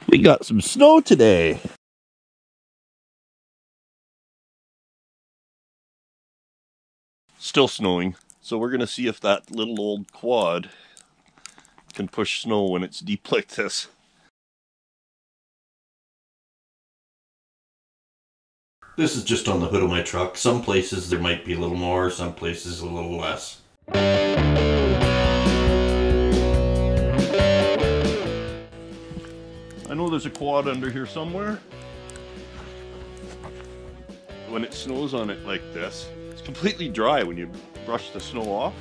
We got some snow today. Still snowing, so we're gonna see if that little old quad can push snow when it's deep like this. This is just on the hood of my truck. Some places there might be a little more, some places a little less. I know there's a quad under here somewhere. When it snows on it like this, it's completely dry when you brush the snow off.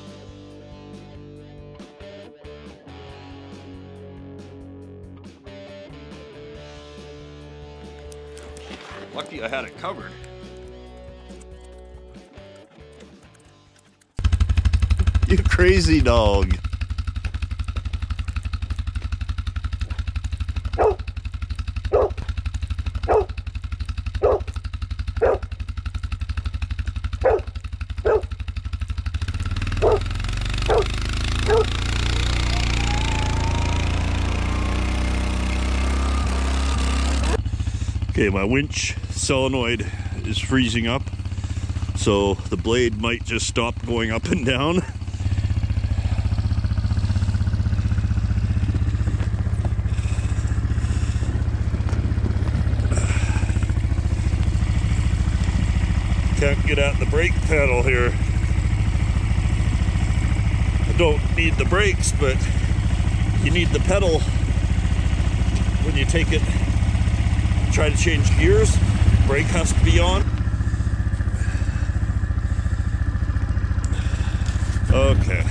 Lucky I had it covered. You crazy dog. Okay, my winch solenoid is freezing up, so the blade might just stop going up and down. Can't get at the brake pedal here. I don't need the brakes, but you need the pedal when you take it. Try to change gears, brake has to be on. Okay.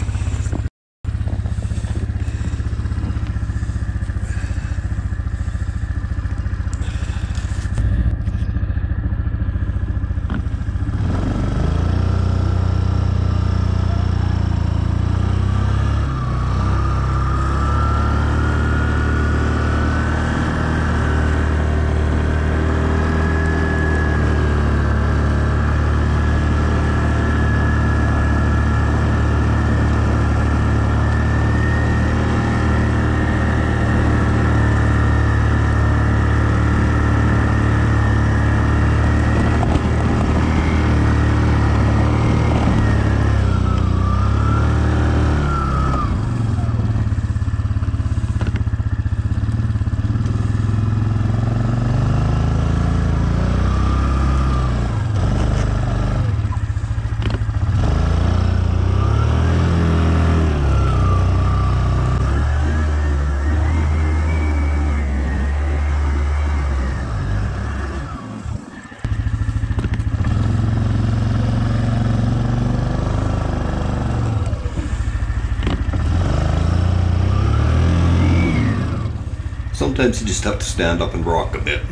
Sometimes you just have to stand up and rock a bit.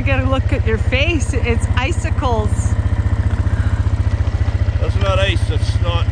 get a look at your face. It's icicles. That's not ice, that's snot.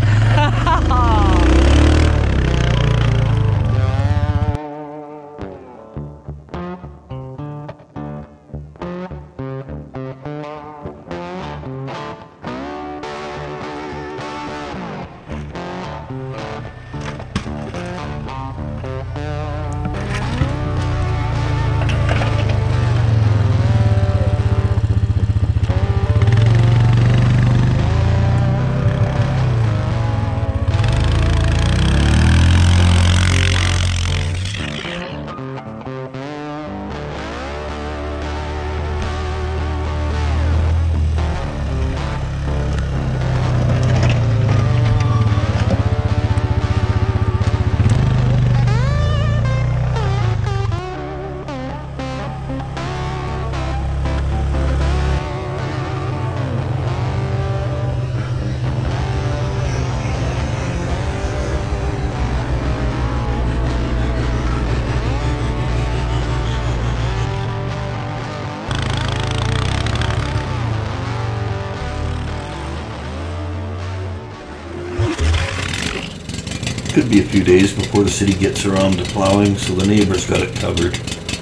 Could be a few days before the city gets around to plowing, so the neighbors got it covered.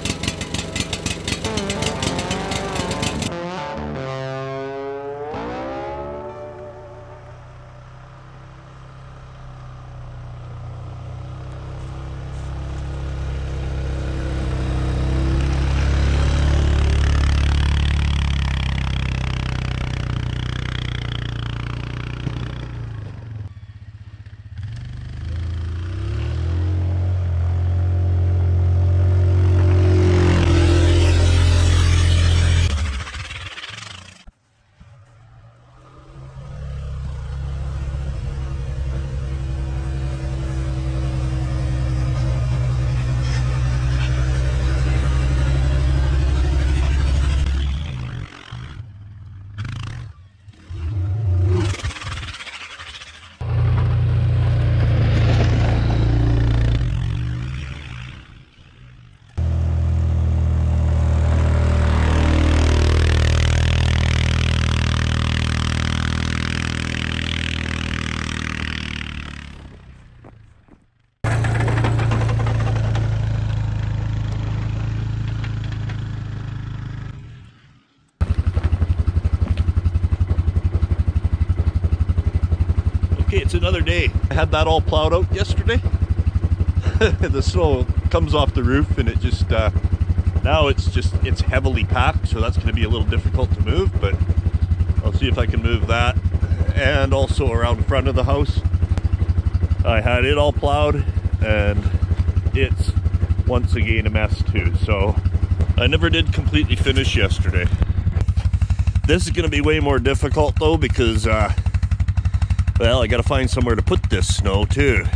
It's another day. I had that all plowed out yesterday. The snow comes off the roof and it just now it's heavily packed, so that's going to be a little difficult to move, but I'll see if I can move that. And also around the front of the house, I had it all plowed and it's once again a mess too, so I never did completely finish yesterday. This is going to be way more difficult though, because well, I gotta find somewhere to put this snow too.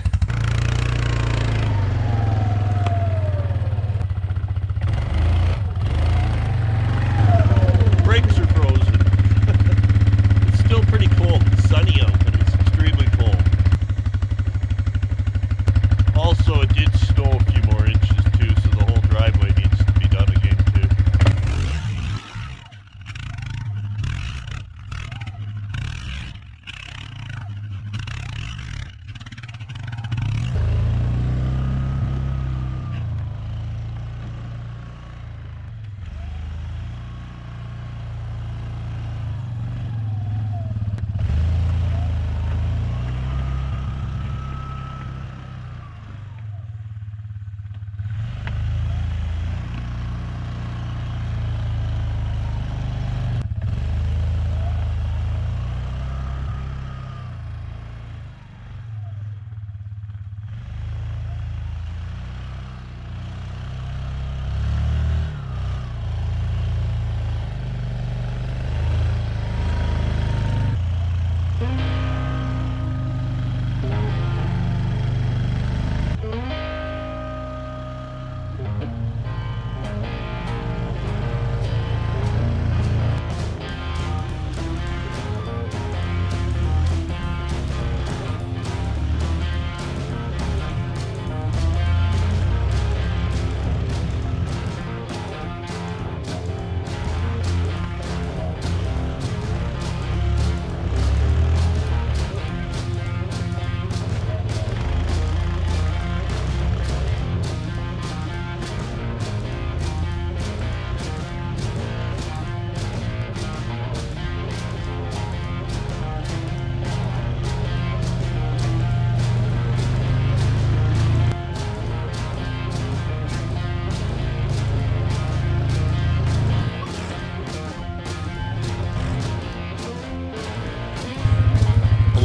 Brakes are frozen. It's still pretty cold. It's sunny out, but it's extremely cold. Also, it did snow a few more inches too, so the whole driveway needs to be done again too.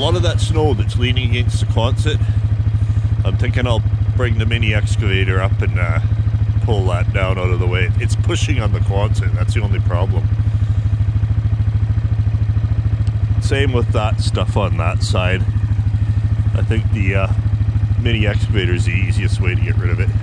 lot of that snow that's leaning against the Quonset, I'm thinking I'll bring the mini excavator up and pull that down out of the way. It's pushing on the Quonset, that's the only problem. Same with that stuff on that side. I think the mini excavator is the easiest way to get rid of it.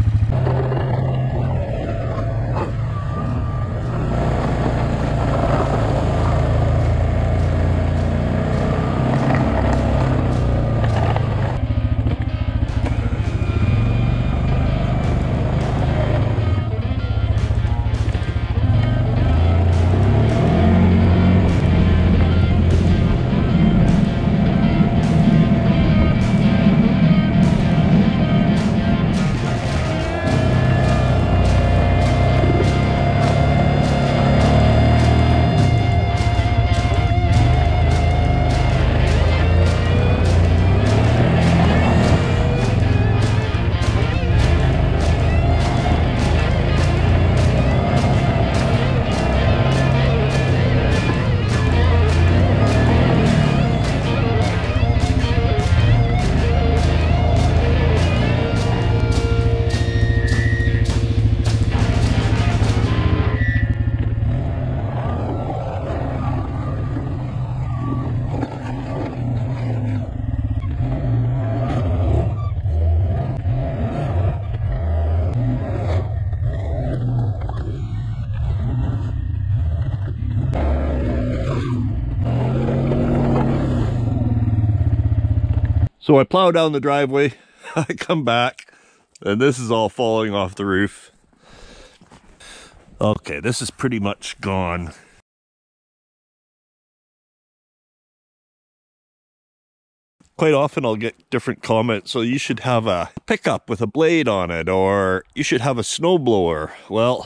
So I plow down the driveway, I come back, and this is all falling off the roof. Okay, this is pretty much gone. Quite often I'll get different comments, so you should have a pickup with a blade on it, or you should have a snowblower. Well,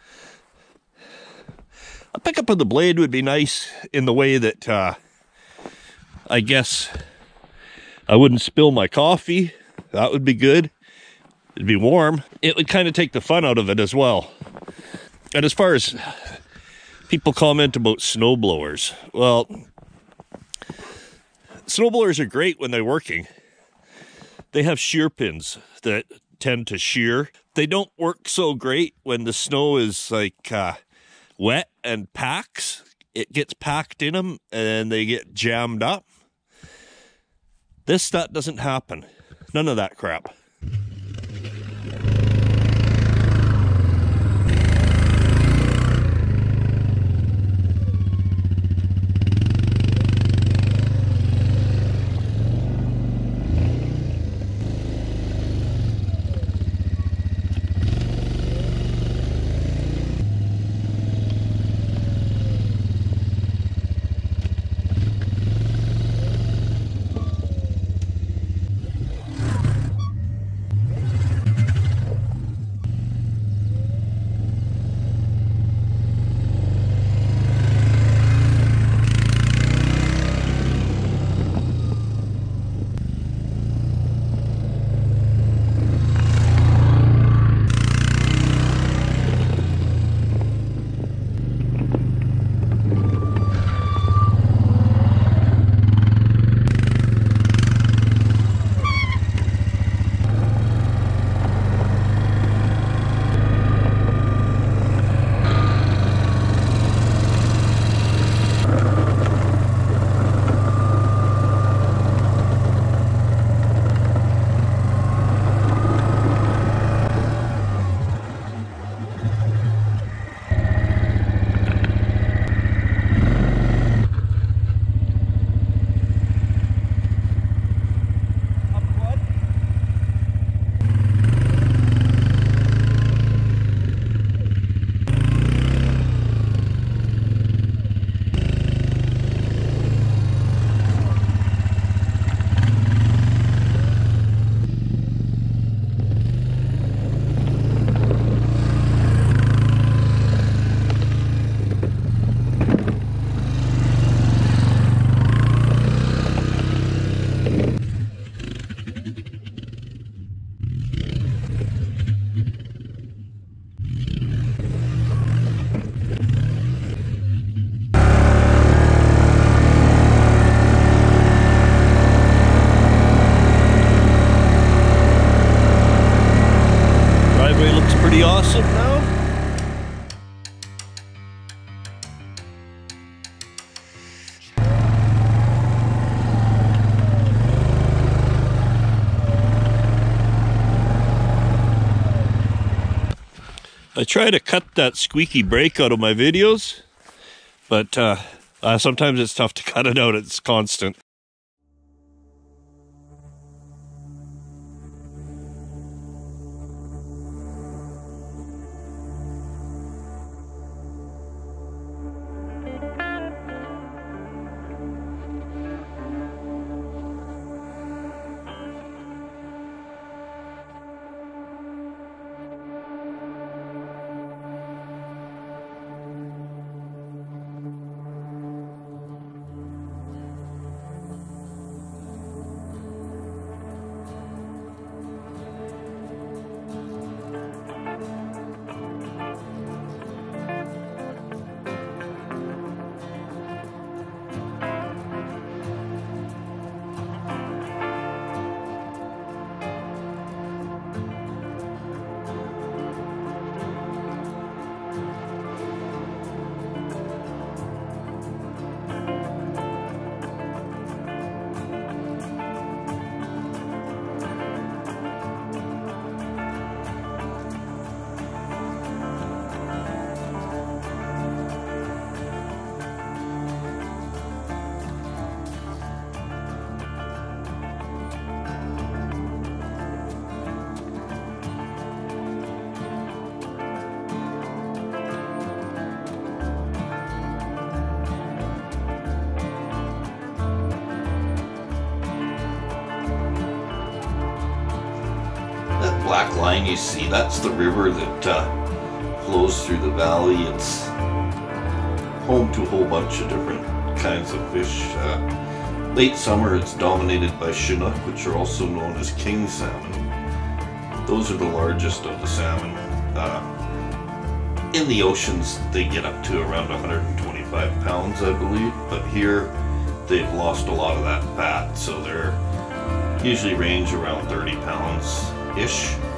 a pickup with a blade would be nice in the way that I guess I wouldn't spill my coffee. That would be good. It'd be warm. It would kind of take the fun out of it as well. And as far as people comment about snowblowers, well, snowblowers are great when they're working. They have shear pins that tend to shear. They don't work so great when the snow is like wet and packs. It gets packed in them and they get jammed up. That doesn't happen. None of that crap. pretty awesome now. I try to cut that squeaky brake out of my videos, but sometimes it's tough to cut it out. It's constant. Black line you see, that's the river that flows through the valley. It's home to a whole bunch of different kinds of fish. Late summer it's dominated by Chinook, which are also known as king salmon. Those are the largest of the salmon. In the oceans they get up to around 125 pounds, I believe, but here they've lost a lot of that fat, so they're usually range around 30 pounds ish.